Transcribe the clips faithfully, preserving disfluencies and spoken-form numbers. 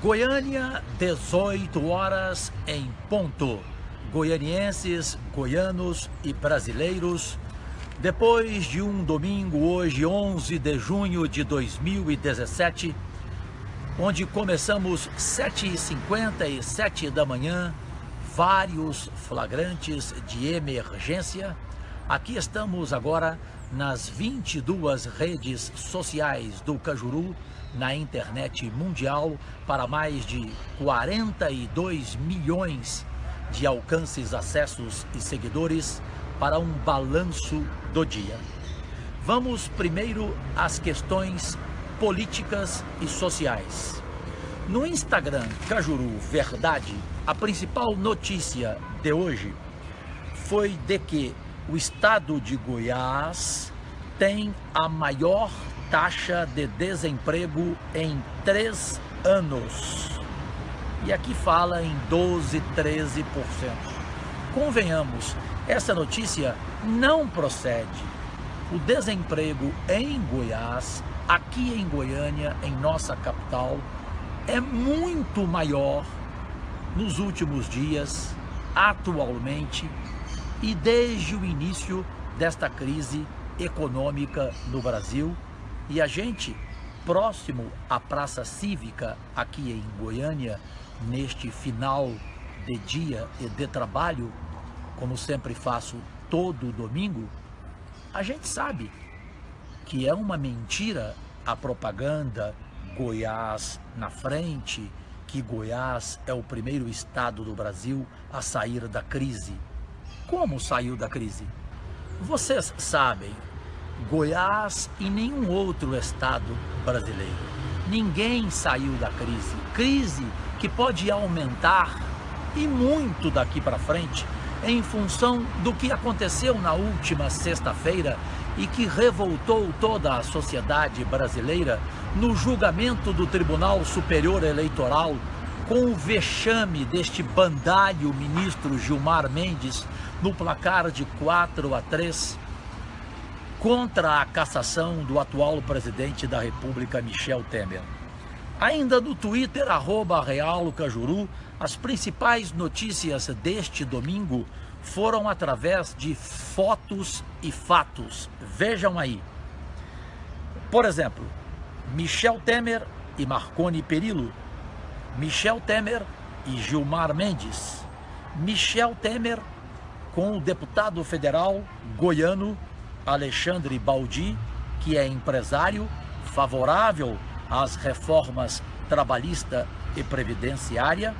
Goiânia, dezoito horas em ponto. Goianienses, goianos e brasileiros, depois de um domingo, hoje onze de junho de dois mil e dezessete, onde começamos sete e cinquenta e sete da manhã, vários flagrantes de emergência, aqui estamos agora nas vinte e duas redes sociais do Cajuru, na internet mundial, para mais de quarenta e dois milhões de alcances, acessos e seguidores, para um balanço do dia. Vamos primeiro às questões políticas e sociais. No Instagram Cajuru Verdade, a principal notícia de hoje foi de que o estado de Goiás tem a maior taxa de desemprego em três anos. E aqui fala em doze, treze por cento. Convenhamos, essa notícia não procede. O desemprego em Goiás, aqui em Goiânia, em nossa capital, é muito maior nos últimos dias, atualmente, e desde o início desta crise econômica no Brasil. E a gente, próximo à Praça Cívica, aqui em Goiânia, neste final de dia e de trabalho, como sempre faço todo domingo, a gente sabe que é uma mentira a propaganda Goiás na frente, que Goiás é o primeiro estado do Brasil a sair da crise. Como saiu da crise? Vocês sabem, Goiás e nenhum outro estado brasileiro. Ninguém saiu da crise. Crise que pode aumentar e muito daqui para frente em função do que aconteceu na última sexta-feira e que revoltou toda a sociedade brasileira no julgamento do Tribunal Superior Eleitoral com o vexame deste bandalho ministro Gilmar Mendes no placar de quatro a três contra a cassação do atual presidente da República, Michel Temer. Ainda no Twitter, arroba Real Cajuru, as principais notícias deste domingo foram através de fotos e fatos. Vejam aí. Por exemplo, Michel Temer e Marconi Perillo, Michel Temer e Gilmar Mendes, Michel Temer com o deputado federal goiano Alexandre Baldi, que é empresário favorável às reformas trabalhista e previdenciária,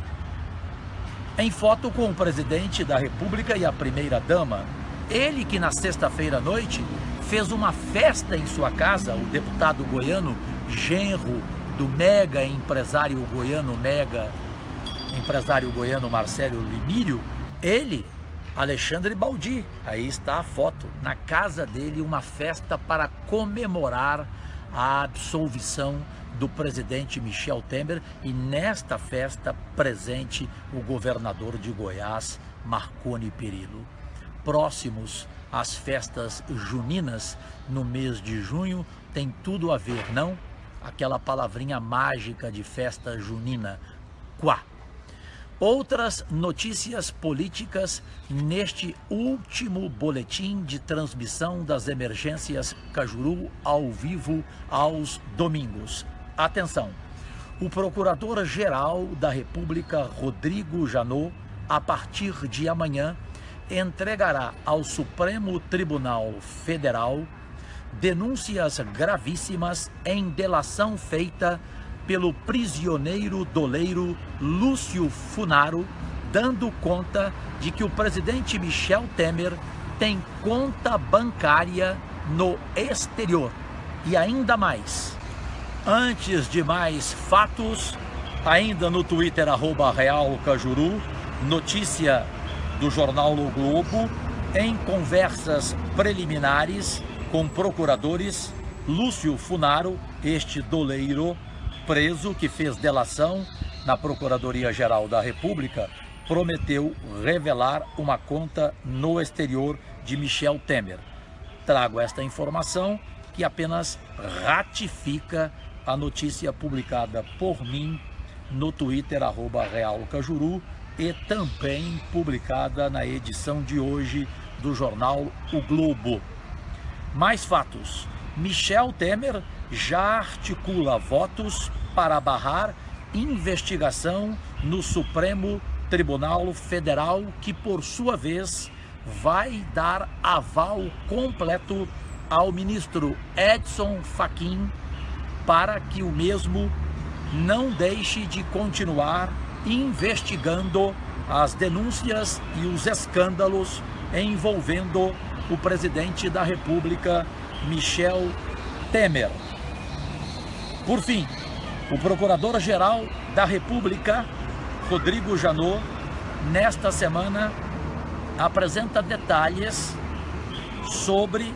em foto com o presidente da República e a primeira-dama. Ele que na sexta-feira à noite fez uma festa em sua casa, o deputado goiano, genro do mega empresário goiano, mega empresário goiano Marcelo Limírio, ele, Alexandre Baldi, aí está a foto, na casa dele, uma festa para comemorar a absolvição do presidente Michel Temer, e nesta festa presente o governador de Goiás, Marconi Perillo. Próximos às festas juninas no mês de junho, tem tudo a ver, não? Aquela palavrinha mágica de festa junina, quá. Outras notícias políticas neste último boletim de transmissão das emergências Cajuru ao vivo aos domingos. Atenção! O Procurador-Geral da República, Rodrigo Janot, a partir de amanhã, entregará ao Supremo Tribunal Federal denúncias gravíssimas em delação feita pelo prisioneiro doleiro Lúcio Funaro, dando conta de que o presidente Michel Temer tem conta bancária no exterior. E ainda mais, antes de mais fatos, ainda no Twitter, arroba Real Cajuru, notícia do jornal O Globo, em conversas preliminares com procuradores, Lúcio Funaro, este doleiro preso que fez delação na Procuradoria-Geral da República, prometeu revelar uma conta no exterior de Michel Temer. Trago esta informação que apenas ratifica a notícia publicada por mim no Twitter, arroba Real Cajuru, e também publicada na edição de hoje do jornal O Globo. Mais fatos. Michel Temer já articula votos para barrar investigação no Supremo Tribunal Federal, que por sua vez vai dar aval completo ao ministro Edson Fachin para que o mesmo não deixe de continuar investigando as denúncias e os escândalos envolvendo o presidente da República, Michel Temer. Por fim, o Procurador-Geral da República, Rodrigo Janot, nesta semana apresenta detalhes sobre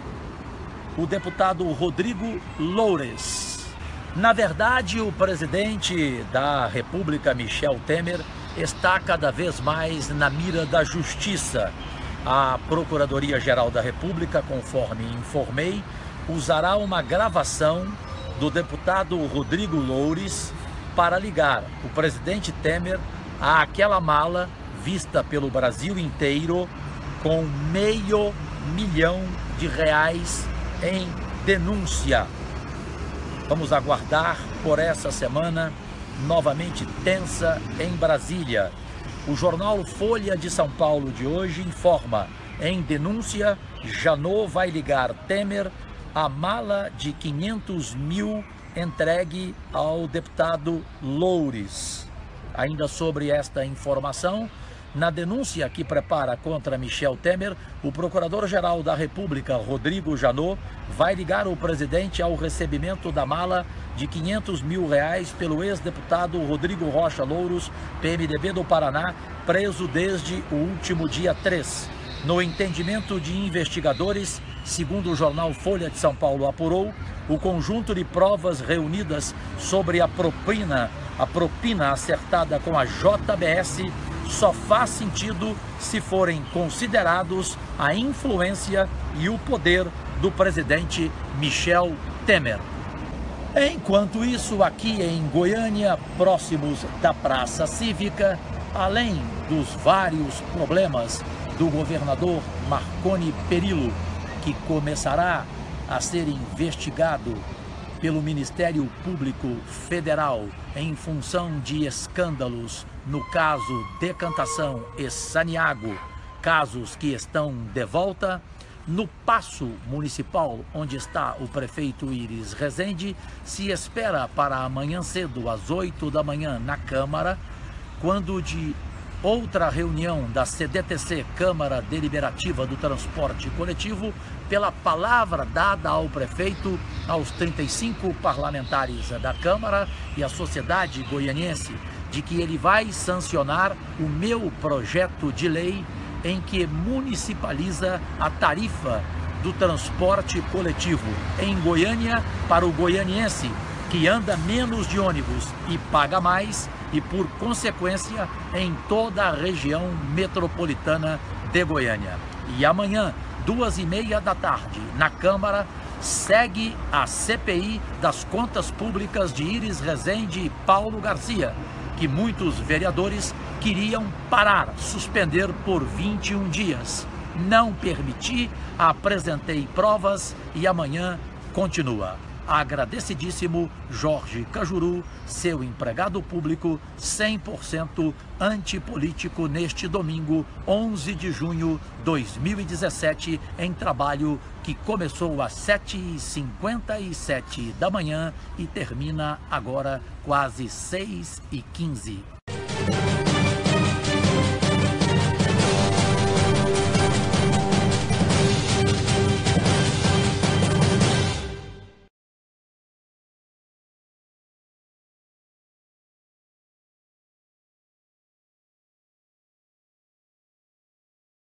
o deputado Rodrigo Loures. Na verdade, o presidente da República, Michel Temer, está cada vez mais na mira da justiça. A Procuradoria-Geral da República, conforme informei, usará uma gravação do deputado Rodrigo Loures para ligar o presidente Temer àquela mala vista pelo Brasil inteiro com meio milhão de reais em denúncia. Vamos aguardar por essa semana novamente tensa em Brasília. O jornal Folha de São Paulo de hoje informa: em denúncia, Janot vai ligar Temer à mala de quinhentos mil entregue ao deputado Loures. Ainda sobre esta informação, na denúncia que prepara contra Michel Temer, o Procurador-Geral da República, Rodrigo Janot, vai ligar o presidente ao recebimento da mala de quinhentos mil reais pelo ex-deputado Rodrigo Rocha Louros, P M D B do Paraná, preso desde o último dia três. No entendimento de investigadores, segundo o jornal Folha de São Paulo apurou, o conjunto de provas reunidas sobre a propina, a propina acertada com a J B S só faz sentido se forem considerados a influência e o poder do presidente Michel Temer. Enquanto isso, aqui em Goiânia, próximos da Praça Cívica, além dos vários problemas do governador Marconi Perillo, que começará a ser investigado pelo Ministério Público Federal em função de escândalos no caso Decantação e Saniago, casos que estão de volta. No Paço Municipal, onde está o prefeito Iris Rezende, se espera para amanhã cedo, às oito da manhã, na Câmara, quando de outra reunião da C D T C, Câmara Deliberativa do Transporte Coletivo, pela palavra dada ao prefeito, aos trinta e cinco parlamentares da Câmara e à sociedade goianiense, de que ele vai sancionar o meu projeto de lei em que municipaliza a tarifa do transporte coletivo em Goiânia para o goianiense que anda menos de ônibus e paga mais, e por consequência em toda a região metropolitana de Goiânia. E amanhã, duas e meia da tarde, na Câmara, segue a C P I das contas públicas de Iris Rezende e Paulo Garcia, que muitos vereadores queriam parar, suspender por vinte e um dias. Não permiti, apresentei provas e amanhã continua. Agradecidíssimo, Jorge Cajuru, seu empregado público cem por cento antipolítico, neste domingo, onze de junho de dois mil e dezessete, em trabalho que começou às sete e cinquenta e sete da manhã e termina agora quase seis e quinze.